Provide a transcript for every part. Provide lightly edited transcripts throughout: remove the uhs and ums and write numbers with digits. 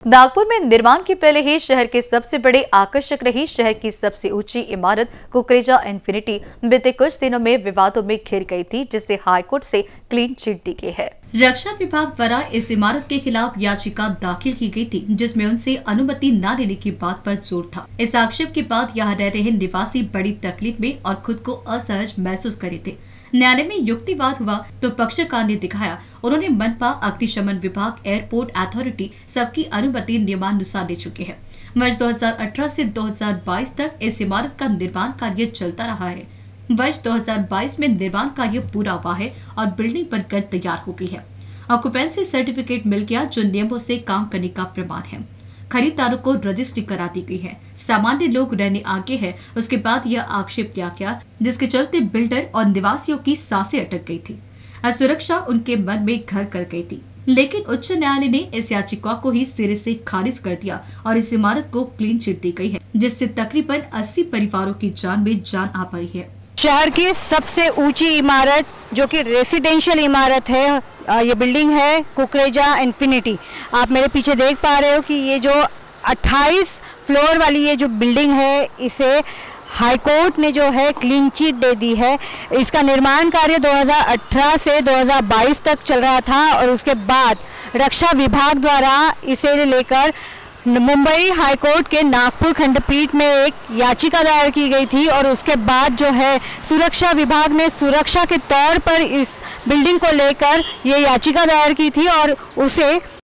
नागपुर में निर्माण के पहले ही शहर के सबसे बड़े आकर्षक रही शहर की सबसे ऊंची इमारत कुकरेजा इन्फिनिटी बीते कुछ दिनों में विवादों में घिर गई थी, जिसे हाईकोर्ट से क्लीन चिट दी गई है। रक्षा विभाग द्वारा इस इमारत के खिलाफ याचिका दाखिल की गई थी, जिसमें उनसे अनुमति न लेने की बात पर जोर था। इस आक्षेप के बाद यहाँ रह रहे निवासी बड़ी तकलीफ में और खुद को असहज महसूस करे थे। न्यायालय में युक्तिवाद हुआ तो पक्षकार ने दिखाया उन्होंने मनपा, अग्निशमन विभाग, एयरपोर्ट अथॉरिटी सबकी अनुमति नियमानुसार ले चुके हैं। वर्ष 2018 से 2022 तक इस इमारत का निर्माण कार्य चलता रहा है। वर्ष 2022 में निर्माण कार्य पूरा हुआ है और बिल्डिंग बनकर तैयार हो गई है। ऑक्यूपेंसी सर्टिफिकेट मिल गया, जो नियमों से काम करने का प्रमाण है। खरीदारों को रजिस्ट्री करा दी गई है। सामान्य लोग रहने आगे हैं। उसके बाद यह आक्षेप किया गया, जिसके चलते बिल्डर और निवासियों की सांसें अटक गई थी। असुरक्षा उनके मन में घर कर गई थी, लेकिन उच्च न्यायालय ने इस याचिका को ही सिरे से खारिज कर दिया और इस इमारत को क्लीन चिट दी गई है, जिससे तकरीबन 80 परिवारों की जान में जान आ पड़ी है। शहर की सबसे ऊंची इमारत जो कि रेसिडेंशियल इमारत है, ये बिल्डिंग है कुकरेजा इन्फिनिटी। आप मेरे पीछे देख पा रहे हो कि ये जो 28 फ्लोर वाली ये जो बिल्डिंग है, इसे हाईकोर्ट ने जो है क्लीन चिट दे दी है। इसका निर्माण कार्य 2018 से 2022 तक चल रहा था और उसके बाद रक्षा विभाग द्वारा इसे लेकर मुंबई हाईकोर्ट के नागपुर खंडपीठ में एक याचिका दायर की गई थी और उसके बाद जो है सुरक्षा विभाग ने सुरक्षा के तौर पर इस बिल्डिंग को लेकर ये याचिका दायर की थी और उसे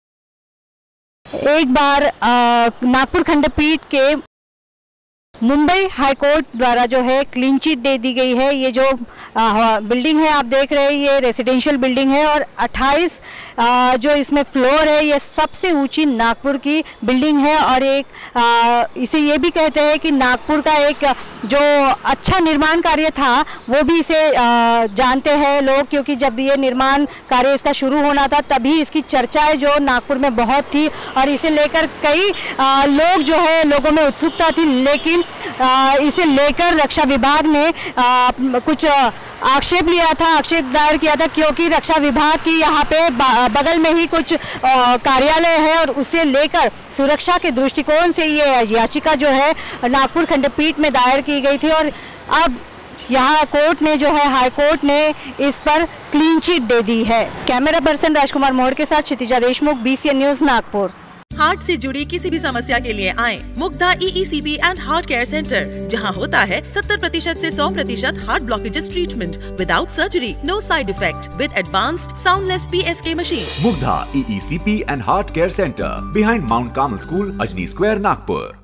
एक बार नागपुर खंडपीठ के मुंबई हाईकोर्ट द्वारा जो है क्लीन चिट दे दी गई है। ये जो बिल्डिंग है आप देख रहे हैं, ये रेसिडेंशियल बिल्डिंग है और 28 जो इसमें फ्लोर है, ये सबसे ऊंची नागपुर की बिल्डिंग है और एक इसे ये भी कहते हैं कि नागपुर का एक जो अच्छा निर्माण कार्य था वो भी इसे जानते हैं लोग, क्योंकि जब ये निर्माण कार्य इसका शुरू होना था तभी इसकी चर्चाएं जो नागपुर में बहुत थी और इसे लेकर कई लोग जो है लोगों में उत्सुकता थी, लेकिन इसे लेकर रक्षा विभाग ने कुछ आक्षेप दायर किया था, क्योंकि रक्षा विभाग की यहाँ पे बगल में ही कुछ कार्यालय है और उसे लेकर सुरक्षा के दृष्टिकोण से ये याचिका जो है नागपुर खंडपीठ में दायर की गई थी और अब यहाँ कोर्ट ने जो है हाईकोर्ट ने इस पर क्लीन चिट दे दी है। कैमरा पर्सन राजकुमार मोहर के साथ Kshitija Deshmukh, BCN news Nagpur. Heart से जुड़ी किसी भी समस्या के लिए आएं Mugdha EECP and heart care centre, जहां होता है 70% से 100% heart blockages treatment without surgery, no side effect, with advanced soundless PSK machine. Mugdha EECP and heart care centre, behind Mount Carmel school, Ajni square, Nagpur.